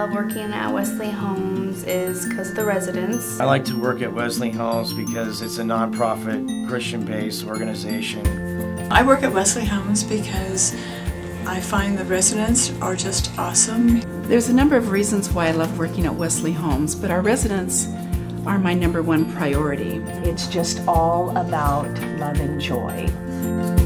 love working at Wesley Homes is because of the residents. I like to work at Wesley Homes because it's a nonprofit, Christian-based organization. I work at Wesley Homes because I find the residents are just awesome. There's a number of reasons why I love working at Wesley Homes, but our residents are my #1 priority. It's just all about love and joy.